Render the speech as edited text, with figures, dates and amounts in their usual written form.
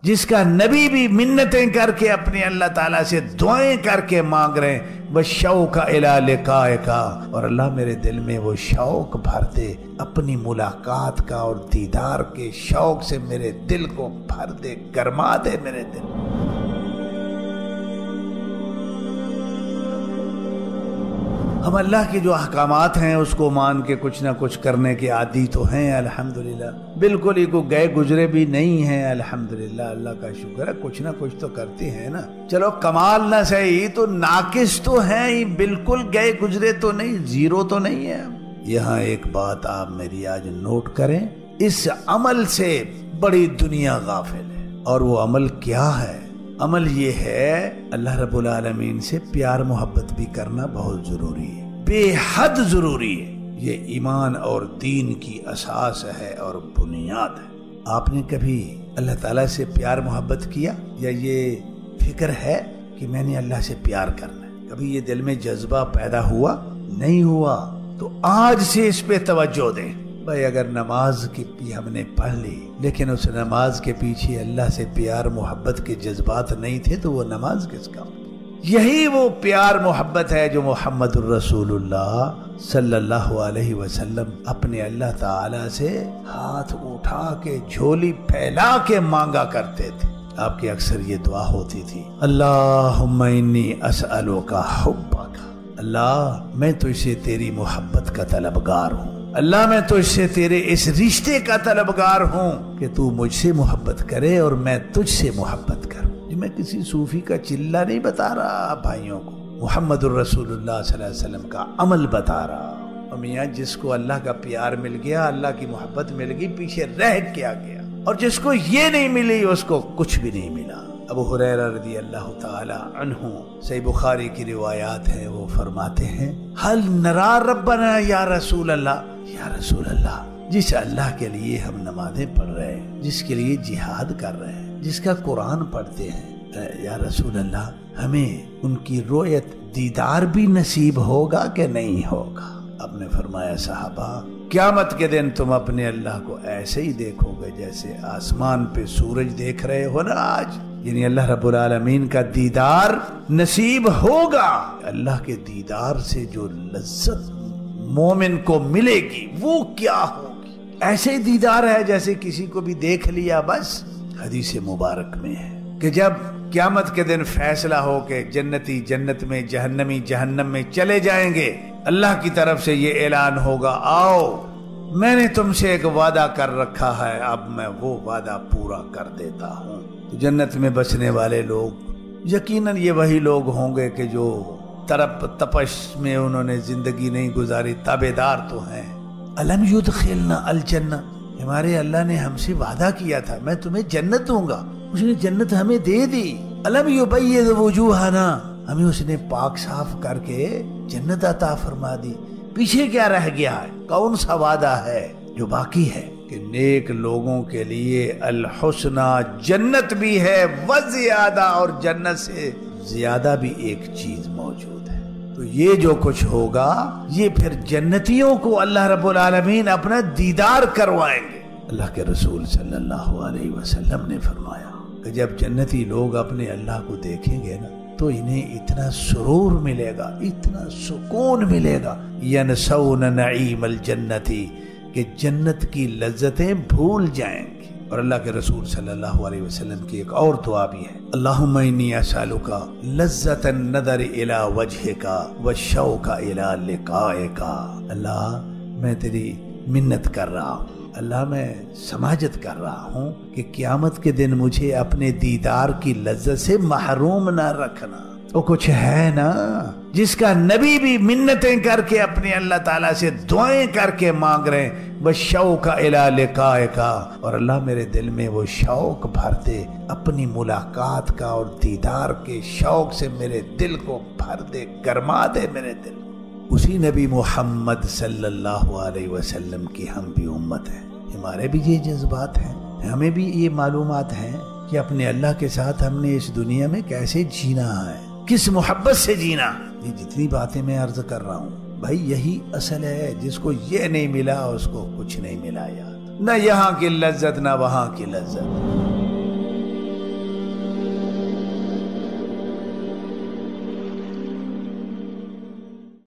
جس کا نبی بھی منتیں کر کے اپنے اللہ تعالیٰ سے دعائیں کر کے مانگ رہے ہیں، وَالشَّوْقَ إِلَىٰ لِقَائِكَ، اور اللہ میرے دل میں وہ شوق بھر دے اپنی ملاقات کا اور دیدار کے شوق سے میرے دل کو بھر دے، گرما دے میرے دل۔ ہم اللہ کے جو احکامات ہیں اس کو مان کے کچھ نہ کچھ کرنے کے عادی تو ہیں الحمدللہ، بالکل ہی کوئی گئے گزرے بھی نہیں ہیں الحمدللہ، اللہ کا شکر ہے، کچھ نہ کچھ تو کرتے ہیں نا، چلو کمال نہ صحیح تو ناقص تو ہیں ہی، بالکل گئے گزرے تو نہیں، زیرو تو نہیں ہے۔ یہاں ایک بات آپ میری آج نوٹ کریں، اس عمل سے بڑی دنیا غافل ہے، اور وہ عمل کیا ہے؟ عمل یہ ہے اللہ رب العالمین سے پیار محبت بھی کرنا بہت ضروری ہے، بے حد ضروری ہے، یہ ایمان اور دین کی اساس ہے اور بنیاد ہے۔ آپ نے کبھی اللہ تعالیٰ سے پیار محبت کیا، یا یہ فکر ہے کہ میں نے اللہ سے پیار کرنا ہے؟ کبھی یہ دل میں جذبہ پیدا ہوا؟ نہیں ہوا؟ تو آج سے اس پہ توجہ دیں۔ بھائی اگر نماز کی بھی ہم نے پڑھ لی لیکن اس نماز کے پیچھے اللہ سے پیار محبت کے جذبات نہیں تھے تو وہ نماز کس کا؟ یہی وہ پیار محبت ہے جو محمد الرسول اللہ صلی اللہ علیہ وسلم اپنے اللہ تعالی سے ہاتھ اٹھا کے جھولی پھیلا کے مانگا کرتے تھے۔ آپ کی اکثر یہ دعا ہوتی تھی، اللہم انی اسألک حبک، اللہ میں تجھ سے تیری محبت کا طلبگار ہوں، اللہ میں تجھ سے تیرے اس رشتے کا طلبگار ہوں کہ تو مجھ سے محبت کرے اور میں تجھ سے محبت کروں۔ یہ میں کسی صوفی کا چلہ نہیں بتا رہا بھائیوں کو، محمد الرسول اللہ صلی اللہ علیہ وسلم کا عمل بتا رہا۔ اور میاں جس کو اللہ کا پیار مل گیا، اللہ کی محبت مل گئی، پیچھے رہ کیا گیا، اور جس کو یہ نہیں ملی اس کو کچھ بھی نہیں ملا۔ ابو ہریرہ رضی اللہ تعالی عنہ، صحیح بخاری کی روایات ہیں، وہ فرماتے ہیں، حل نرا ربنا یا رسول اللہ، یا رسول اللہ، جس اللہ کے لیے ہم نمازیں پڑھ رہے ہیں، جس کے لیے جہاد کر رہے ہیں، جس کا قرآن پڑھتے ہیں، یا رسول اللہ ہمیں ان کی رویت دیدار بھی نصیب ہوگا کہ نہیں ہوگا؟ آپ نے فرمایا، صحابہ قیامت کے دن تم اپنے اللہ کو ایسے ہی دیکھو گے جیسے آسمان پہ سورج دیکھ رہے ہو نا آج، یعنی اللہ رب العالمین کا دیدار نصیب ہوگا۔ اللہ کے دیدار سے جو لذت مومن کو ملے گی وہ کیا ہوگی؟ ایسے دیدار ہے جیسے کسی کو بھی دیکھ لیا بس۔ حدیث مبارک میں ہے کہ جب قیامت کے دن فیصلہ ہو کہ جنتی جنت میں، جہنمی جہنم میں چلے جائیں گے، اللہ کی طرف سے یہ اعلان ہوگا، آؤ میں نے تم سے ایک وعدہ کر رکھا ہے، اب میں وہ وعدہ پورا کر دیتا ہوں۔ تو جنت میں بسنے والے لوگ یقیناً یہ وہی لوگ ہوں گے کہ جو تڑپ تپش میں انہوں نے زندگی نہیں گزاری، تابعدار تو ہیں۔ الم یدخلنا الجنہ، ہمارے اللہ نے ہم سے وعدہ کیا تھا میں تمہیں جنت دوں گا، اس نے جنت ہمیں دے دی۔ الم یبید وجوہنا، ہمیں اس نے پاک صاف کر کے جنت عطا فرما دی، پیچھے کیا رہ گیا ہے؟ کون سا وعدہ ہے جو باقی ہے؟ کہ نیک لوگوں کے لیے الحسنہ، جنت بھی ہے وزیادہ، اور جنت سے زیادہ بھی ایک چیز موجود ہے۔ تو یہ جو کچھ ہوگا یہ پھر جنتیوں کو اللہ رب العالمین اپنا دیدار کروائیں گے۔ اللہ کے رسول صلی اللہ علیہ وسلم نے فرمایا کہ جب جنتی لوگ اپنے اللہ کو دیکھیں گے نا تو انہیں اتنا سرور ملے گا، اتنا سکون ملے گا، ینسون نعیم الجنتی، کہ جنت کی لذتیں بھول جائیں گے۔ اور اللہ کے رسول صلی اللہ علیہ وسلم کی ایک اور دعا بھی ہے، اللہم انی اسألک لذت النظر الی وجہک والشوق الی لقائک، اللہ میں تیری منت کر رہا ہوں، اللہ میں سماجت کر رہا ہوں کہ قیامت کے دن مجھے اپنے دیدار کی لذت سے محروم نہ رکھنا۔ وہ کچھ ہے نا جس کا نبی بھی منتیں کر کے اپنے اللہ تعالیٰ سے دعائیں کر کے مانگ رہے ہیں، وَالشَّوْقَ إِلَىٰ لِقَائِكَ، اور اللہ میرے دل میں وہ شوق بھر دے اپنی ملاقات کا اور دیدار کے شوق سے میرے دل کو بھر دے، گرما دے میرے دل۔ اسی نبی محمد صلی اللہ علیہ وسلم کی ہم بھی امت ہیں، ہمارے بھی یہ جذبات ہیں، ہمیں بھی یہ معلومات ہیں کہ اپنے اللہ کے ساتھ ہم نے اس دنیا میں کیسے جینا ہے، کس محبت سے جینا۔ یہ جتنی باتیں میں عرض کر رہا ہوں بھائی یہی اصل ہے، جس کو یہ نہیں ملا اس کو کچھ نہیں ملا یار، نہ یہاں کی لذت نہ وہاں کی لذت۔